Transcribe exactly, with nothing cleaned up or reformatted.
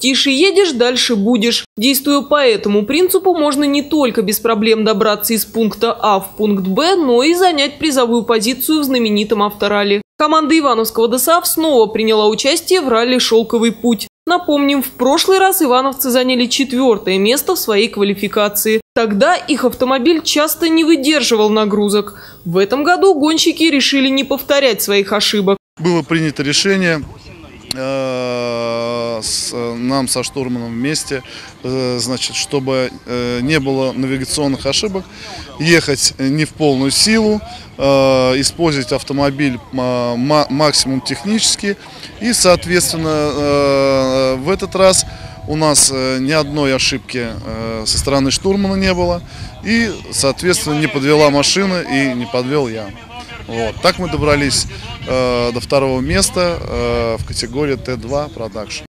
Тише едешь, дальше будешь. Действуя по этому принципу, можно не только без проблем добраться из пункта А в пункт Б, но и занять призовую позицию в знаменитом авторалли. Команда Ивановского ДОСААФ снова приняла участие в ралли «Шелковый путь». Напомним, в прошлый раз ивановцы заняли четвертое место в своей квалификации. Тогда их автомобиль часто не выдерживал нагрузок. В этом году гонщики решили не повторять своих ошибок. Было принято решение э, с, нам со штурманом вместе, э, значит, чтобы э, не было навигационных ошибок, ехать не в полную силу, э, использовать автомобиль э, максимум технически. И, соответственно, э, в этот раз у нас э, ни одной ошибки э, со стороны штурмана не было. И, соответственно, не подвела машина и не подвел я. Вот. Так мы добрались э, до второго места э, в категории Т два продакшн.